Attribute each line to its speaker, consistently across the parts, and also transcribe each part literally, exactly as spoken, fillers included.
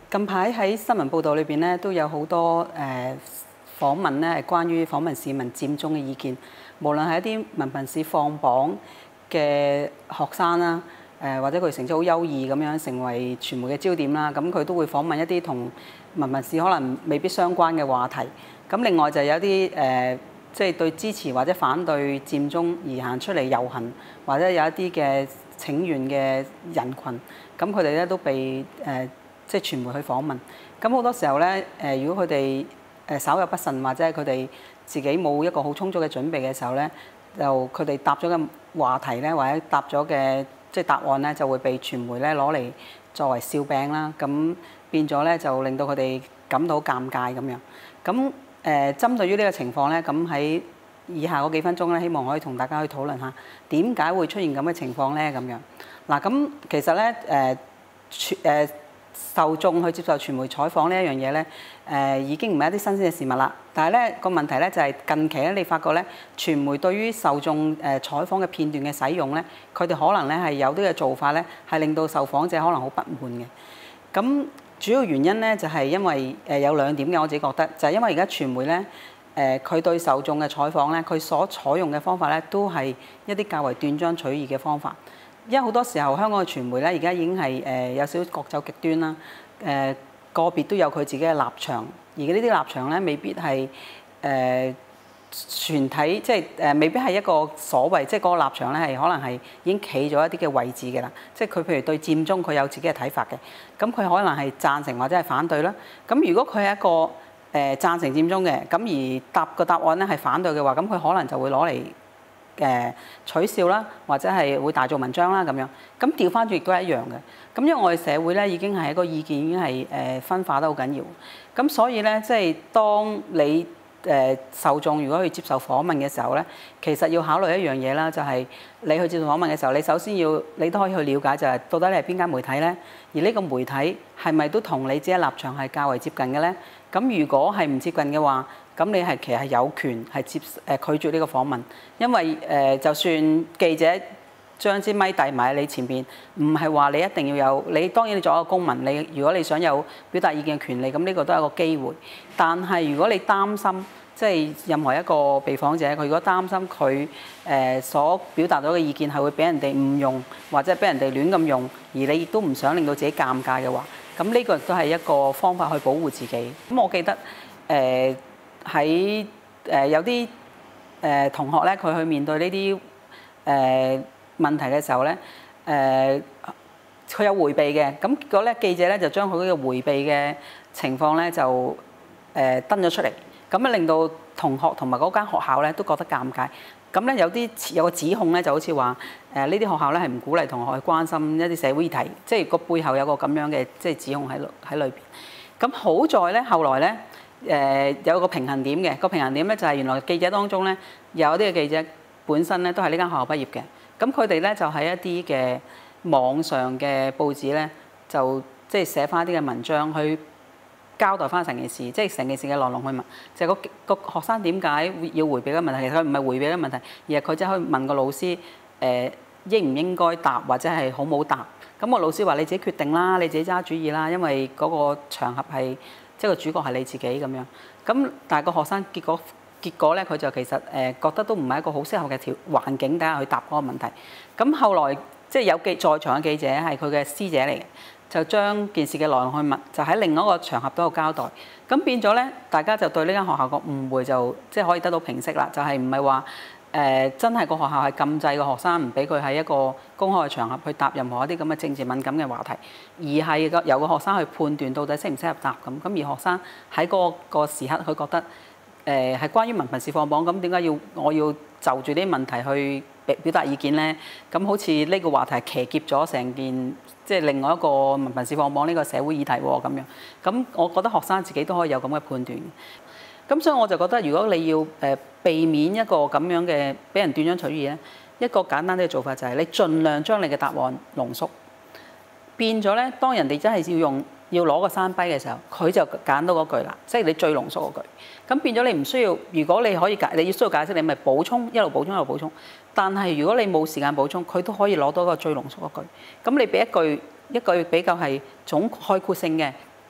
Speaker 1: 近排喺新聞報導裏邊咧，都有好多誒、呃、訪問咧，係關於訪問市民佔中嘅意見。無論係一啲文憑試放榜嘅學生啦，誒、呃、或者佢成績好優異咁樣成為傳媒嘅焦點啦，咁佢都會訪問一啲同文憑試可能未必相關嘅話題。咁另外就有啲誒，即、呃、係、就是、對支持或者反對佔中而行出嚟遊行，或者有一啲嘅請願嘅人群，咁佢哋咧都被誒。呃即係傳媒去訪問，咁好多時候咧，誒如果佢哋誒稍有不慎，或者係佢哋自己冇一個好充足嘅準備嘅時候咧，就佢哋答咗嘅話題咧，或者答咗嘅即係答案咧，就會被傳媒咧攞嚟作為笑柄啦。咁變咗咧，就令到佢哋感到尷尬咁樣。咁誒、呃、針對於呢個情況咧，咁喺以下嗰幾分鐘咧，希望可以同大家去討論下點解會出現咁嘅情況咧咁樣。嗱，咁其實咧誒傳誒。呃受眾去接受傳媒採訪呢一樣嘢咧，誒、呃、已經唔係一啲新鮮嘅事物啦。但係咧個問題咧就係、是、近期咧，你發覺咧，傳媒對於受眾誒、呃、採訪嘅片段嘅使用咧，佢哋可能咧係有啲嘅做法咧，係令到受訪者可能好不滿嘅。咁主要原因咧就係、是、因為誒、呃、有兩點嘅，我自己覺得就係、是、因為而家傳媒咧誒佢對受眾嘅採訪咧，佢所採用嘅方法咧都係一啲較為斷章取義嘅方法。因為好多時候香港嘅傳媒咧，而家已經係誒有少少各走極端啦。誒個別都有佢自己嘅立場，而呢啲立場咧未必係誒全體，即係誒未必係一個所謂，即係嗰個立場咧係可能係已經企咗一啲嘅位置嘅啦。即係佢譬如對佔中佢有自己嘅睇法嘅，咁佢可能係贊成或者係反對啦。咁如果佢係一個誒贊成佔中嘅，咁而答個答案咧係反對嘅話，咁佢可能就會攞嚟誒取笑啦，或者係會大做文章啦咁樣。咁調翻轉亦都係一樣嘅。咁因為我哋社會咧已經係一個意見已經係誒分化得好緊要。咁所以咧，即係當你誒受眾如果去接受訪問嘅時候咧，其實要考慮一樣嘢啦，就係你去接受訪問嘅時候，你首先要你都可以去了解就係到底你係邊間媒體咧，而呢個媒體係咪都同你自己立場係較為接近嘅咧？咁如果係唔接近嘅話，咁你係其實係有權係接誒拒絕呢個訪問，因為誒、呃、就算記者將支咪遞埋喺你前邊，唔係話你一定要有，你當然你作為一個公民，你如果你想有表達意見嘅權利，咁呢個都係一個機會。但係如果你擔心，即係任何一個被訪者，佢如果擔心佢誒、呃、所表達到嘅意見係會俾人哋誤用，或者俾人哋亂咁用，而你亦都唔想令到自己尷尬嘅話，咁呢個亦都係一個方法去保護自己。咁我記得誒。呃喺誒有啲誒同學咧，佢去面對呢啲誒問題嘅時候咧，誒佢有迴避嘅，咁結果咧記者咧就將佢呢個迴避嘅情況咧就誒登咗出嚟，咁啊令到同學同埋嗰間學校咧都覺得尷尬。咁咧有啲有個指控咧就好似話誒呢啲學校咧係唔鼓勵同學去關心一啲社會議題，即係個背後有個咁樣嘅即係指控喺喺裏邊。咁好在咧後來咧。誒、呃、有個平衡點嘅，個平衡點咧就係原來記者當中咧有啲嘅記者本身咧都係呢間學校畢業嘅，咁佢哋咧就喺一啲嘅網上嘅報紙咧就即係寫翻一啲嘅文章去交代翻成件事，即係成件事嘅來龍去脈，就係、是、個個學生點解要迴避嘅問題，其實佢唔係迴避嘅問題，而係佢即係可以問個老師誒、呃、應唔應該答或者係好冇答，咁個老師話你自己決定啦，你自己揸主意啦，因為嗰個場合係。即係個主角係你自己咁樣，咁但係個學生結果結果咧，佢就其實誒、呃、覺得都唔係一個好適合嘅條環境底下去答嗰個問題。咁後來即係有記在場嘅記者係佢嘅師姐嚟嘅，就將件事嘅來龍去脈就喺另一個場合都有交代。咁變咗咧，大家就對呢間學校個誤會就即係可以得到平息啦。就係唔係話誒真係個學校係禁制個學生唔俾佢喺一個公開嘅場合去答任何一啲咁嘅政治敏感嘅話題，而係個由個學生去判斷到底適唔適合答咁。咁而學生喺嗰個時刻，佢覺得誒係、呃、關於文憑試放榜，咁點解要我要就住呢啲問題去表達意見咧？咁好似呢個話題騎劫咗成件即係另外一個文憑試放榜呢個社會議題喎咁樣。咁我覺得學生自己都可以有咁嘅判斷。咁所以我就覺得，如果你要誒避免一個咁樣嘅俾人斷章取義咧，一個簡單啲嘅做法就係你盡量將你嘅答案濃縮，變咗咧，當人哋真係要用要攞個山跛嘅時候，佢就揀到嗰句啦，即係你最濃縮嗰句。咁變咗你唔需要，如果你可以解，你要需要解釋，你咪補充，一路補充一路補充。但係如果你冇時間補充，佢都可以攞到個最濃縮嗰句。咁你俾一句一句比較係總概括性嘅。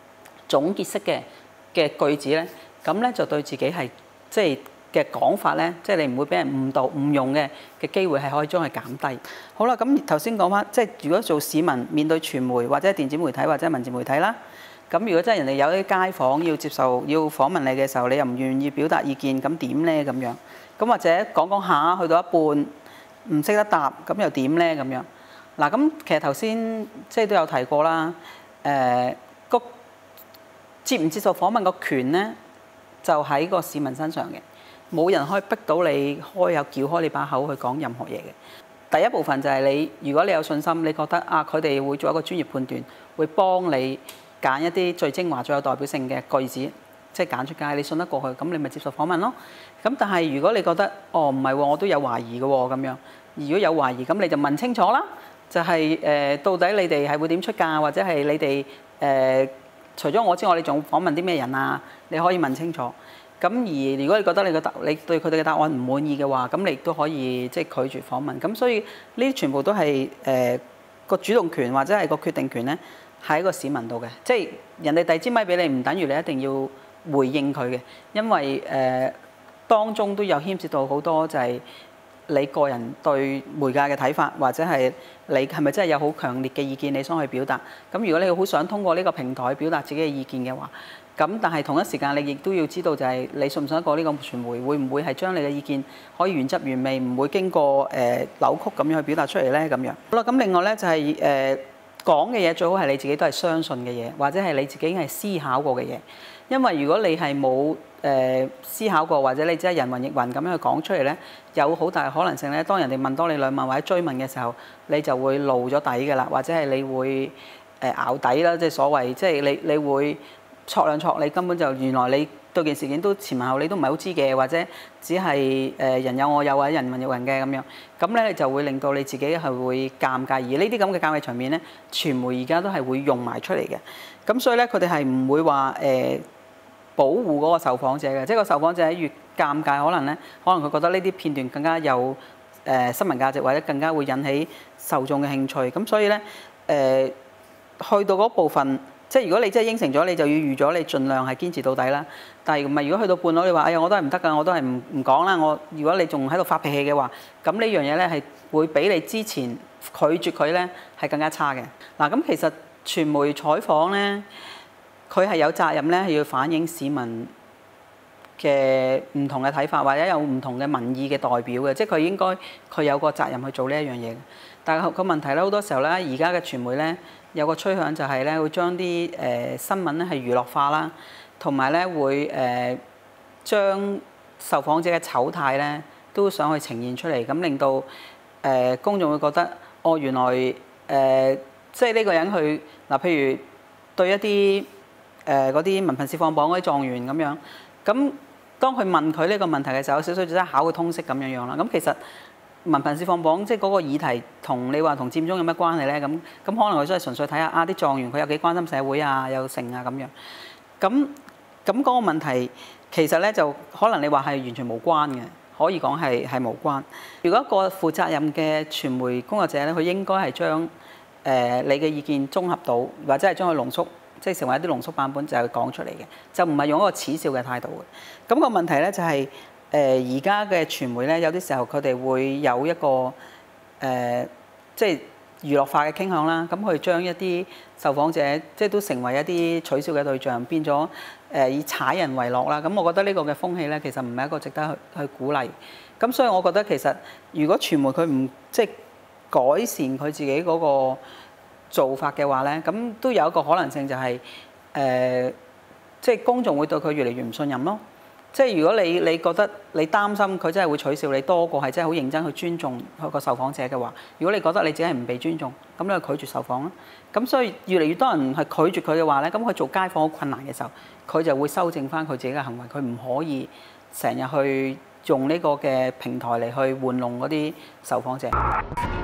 Speaker 1: 總結式嘅嘅句子咧，咁咧就對自己係即係嘅講法咧，即係你唔會俾人誤導誤用嘅嘅機會係可以將佢減低。好啦，咁頭先講翻，即係如果做市民面對傳媒或者電子媒體或者文字媒體啦，咁如果真係人哋有啲街訪要接受要訪問你嘅時候，你又唔願意表達意見，咁點咧咁樣？咁或者講講下去到一半唔識得答，咁又點咧咁樣？嗱，咁其實頭先即係都有提過啦，誒個接唔接受訪問個權咧，就喺個市民身上嘅。冇人可以逼到你開有撬開你把口去講任何嘢嘅。第一部分就係你，如果你有信心，你覺得啊，佢哋會做一個專業判斷，會幫你揀一啲最精華、最有代表性嘅句子，即係揀出街，你信得過去，咁你咪接受訪問咯。咁但係如果你覺得哦唔係喎，我都有懷疑嘅喎咁樣，如果有懷疑，咁你就問清楚啦。就係、是、誒、呃，到底你哋係會點出價，或者係你哋誒、呃，除咗我之外，你仲訪問啲咩人啊？你可以問清楚。咁而如果你覺得你嘅答，你對佢哋嘅答案唔滿意嘅話，咁你亦都可以即係拒絕訪問。咁所以呢啲全部都係誒個主動權或者係個決定權咧，喺個市民度嘅。即係人哋遞支咪俾你，唔等於你一定要回應佢嘅，因為誒、呃、當中都有牽涉到好多就係你個人對媒介嘅睇法，或者係你係咪真係有好強烈嘅意見你想去表達。咁如果你好想通過呢個平台表達自己嘅意見嘅話，咁但係同一時間你亦都要知道就係你信唔信得過呢個傳媒，會唔會係將你嘅意見可以原汁原味，唔會經過誒、呃、扭曲咁樣去表達出嚟咧咁樣。好啦，咁另外咧就係誒講嘅嘢最好係你自己都係相信嘅嘢，或者係你自己已經係思考過嘅嘢。因為如果你係冇誒思考過，或者你只係人云亦云咁樣去講出嚟咧，有好大可能性咧，當人哋問多你兩問或者追問嘅時候，你就會露咗底㗎啦，或者係你會誒淆底啦，即係所謂，即係你你會。錯兩錯，你根本就原來你對件事件都前文後理都唔係好知嘅，或者只係誒人有我有或者人云亦云嘅咁樣，咁咧你就會令到你自己係會尷尬，而呢啲咁嘅尷尬場面咧，傳媒而家都係會用埋出嚟嘅。咁所以咧，佢哋係唔會話誒、呃、保護嗰個受訪者嘅，即係個受訪者越尷尬，可能咧，可能佢覺得呢啲片段更加有誒、呃、新聞價值，或者更加會引起受眾嘅興趣。咁所以咧誒、呃、去到嗰部分。即係如果你真係應承咗，你就要預咗你盡量係堅持到底啦。但係唔係如果去到半路，你話哎呀我都係唔得㗎，我都係唔唔講啦。我如果你仲喺度發脾氣嘅話，咁呢樣嘢咧係會比你之前拒絕佢咧係更加差嘅。嗱，咁其實傳媒採訪咧，佢係有責任咧係要反映市民嘅唔同嘅睇法，或者有唔同嘅民意嘅代表嘅，即係佢應該佢有個責任去做呢一樣嘢。但係個問題咧，好多時候咧，而家嘅傳媒咧。有個趨向就係咧，會將啲誒新聞咧係娛樂化啦，同埋咧會誒將受訪者嘅醜態咧都想去呈現出嚟，咁令到誒、呃、公眾會覺得，哦原來誒、呃、即係呢個人去嗱、呃，譬如對一啲誒嗰啲文憑試放榜嗰啲狀元咁樣，咁當佢問佢呢個問題嘅時候，有少少即係考佢通識咁樣樣啦。咁其實文憑試放榜即係嗰個議題同你話同佔中有咩關係咧？咁咁可能佢真係純粹睇下啊啲狀元佢有幾關心社會啊，有成啊咁樣。咁咁嗰個問題其實咧就可能你話係完全無關嘅，可以講係係無關。如果一個負責任嘅傳媒工作者咧，佢應該係將誒、呃、你嘅意見綜合到，或者係將佢濃縮，即係成為一啲濃縮版本就係講出嚟嘅，就唔係用一個恥笑嘅態度嘅。咁、那個問題咧就係、是。誒而家嘅傳媒咧，有啲時候佢哋會有一個誒、呃，即係娛樂化嘅傾向啦。咁佢將一啲受訪者，即係都成為一啲取笑嘅對象，變咗誒、呃、以踩人為樂啦。咁我覺得呢個嘅風氣咧，其實唔係一個值得去去鼓勵。咁所以我覺得其實如果傳媒佢唔即係改善佢自己嗰個做法嘅話咧，咁都有一個可能性就係、是、誒、呃，即係公眾會對佢越嚟越唔信任咯。即係如果你你覺得你擔心佢真係會取笑你多過係真係好認真去尊重個受訪者嘅話，如果你覺得你自己係唔被尊重，咁你就拒絕受訪啦。咁所以越嚟越多人係拒絕佢嘅話咧，咁佢做街訪好困難嘅時候，佢就會修正翻佢自己嘅行為，佢唔可以成日去用呢個嘅平台嚟去玩弄嗰啲受訪者。